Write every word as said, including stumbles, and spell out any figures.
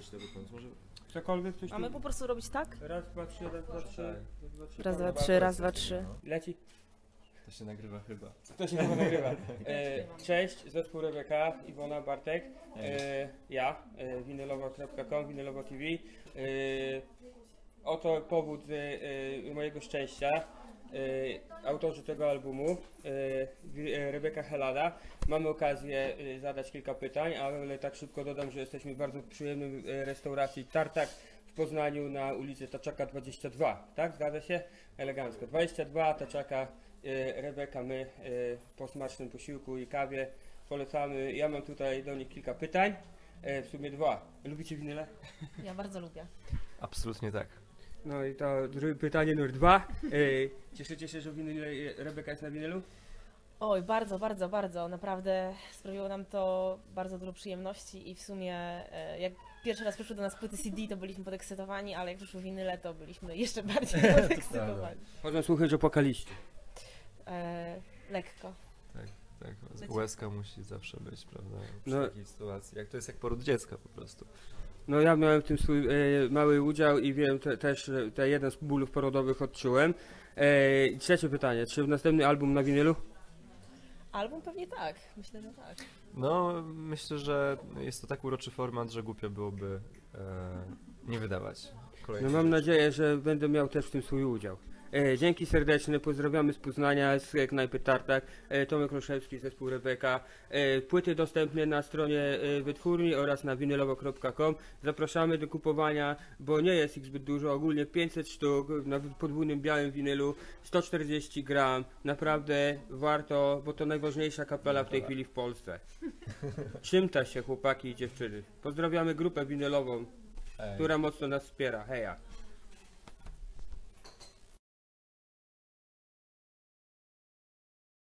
lecieć do końca. Może Cokolwiek coś tu... Mamy po prostu robić tak? Raz, dwa, trzy, raz, dwa, trzy. Raz, dwa, trzy, raz, dwa, trzy. Leci? to się nagrywa chyba. To się chyba nagrywa. E, cześć, zespół Rebeka, Iwona, Bartek, e, ja, e, winylowo kropka com, winylowo T V. E, oto powód e, mojego szczęścia. E, autorzy tego albumu, e, Rebeka Helada. Mamy okazję e, zadać kilka pytań, ale tak szybko dodam, że jesteśmy w bardzo przyjemnej e, restauracji Tartak w Poznaniu na ulicy Taczaka dwadzieścia dwa. Tak? Zgadza się? Elegancko. dwadzieścia dwa, Taczaka. Rebeka, my po smacznym posiłku i kawie polecamy. Ja mam tutaj do nich kilka pytań, w sumie dwa. Lubicie winyle? Ja bardzo lubię. Absolutnie tak. No i to drugie pytanie numer dwa. Cieszycie się, że winyle, Rebeka jest na winylu? Oj, bardzo, bardzo, bardzo. Naprawdę sprawiło nam to bardzo dużo przyjemności i w sumie e, jak pierwszy raz przyszły do nas płyty C D, to byliśmy podekscytowani, ale jak przyszły winyle, to byliśmy jeszcze bardziej podekscytowani. Chodzą słuchać, że płakaliście. E, lekko. Tak, tak. Łezka musi zawsze być, prawda? Przy No. takiej sytuacji. Jak to jest jak poród dziecka po prostu. No ja miałem w tym swój e, mały udział i wiem te, też, że te jeden z bólów porodowych odczułem. E, trzecie pytanie, czy następny album na winylu? Album pewnie tak, myślę, że tak. No, myślę, że jest to tak uroczy format, że głupio byłoby e, nie wydawać No kolejnych mam rzeczy. nadzieję, że będę miał też w tym swój udział. E, dzięki serdeczne, pozdrawiamy z Poznania, z knajpy Tartak, e, Tomek Roszewski, zespół Rebeka. E, płyty dostępne na stronie e, wytwórni oraz na winylowo kropka com. Zapraszamy do kupowania, bo nie jest ich zbyt dużo, ogólnie pięćset sztuk na podwójnym białym winylu, sto czterdzieści gram. Naprawdę warto, bo to najważniejsza kapela w tej chwili w Polsce. Czymta się chłopaki i dziewczyny. Pozdrawiamy grupę winylową, Ej. która mocno nas wspiera. Heja.